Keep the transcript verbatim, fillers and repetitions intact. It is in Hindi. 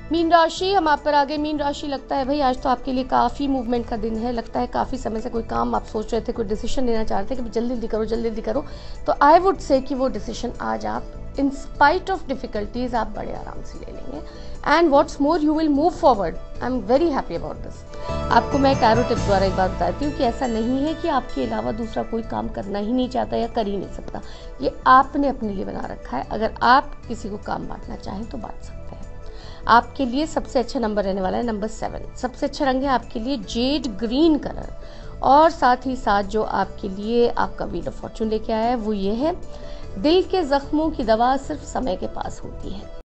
मीन राशि, हम आप पर आगे। मीन राशि, लगता है भाई आज तो आपके लिए काफ़ी मूवमेंट का दिन है। लगता है काफ़ी समय से कोई काम आप सोच रहे थे, कोई डिसीजन लेना चाह रहे थे कि जल्दी जल्दी करो जल्दी जल्दी करो, तो आई वुड से कि वो डिसीजन आज आप इन स्पाइट ऑफ डिफिकल्टीज आप बड़े आराम से ले लेंगे। And what's more, you will move forward. I am very happy about this. आपको मैं कैरो टिप द्वारा एक बात बताती हूँ कि ऐसा नहीं है कि आपके अलावा दूसरा कोई काम करना ही नहीं चाहता या कर ही नहीं सकता। ये आपने अपने लिए बना रखा है। अगर आप किसी को काम बांटना चाहें तो बांट सकते हैं। आपके लिए सबसे अच्छा नंबर रहने वाला है नंबर सेवन। सबसे अच्छा रंग है आपके लिए जेड ग्रीन कलर। और साथ ही साथ जो आपके लिए आपका व्हील ऑफ फॉर्चून लेके आया है वो ये है, दिल के जख्मों की दवा सिर्फ समय के पास होती है।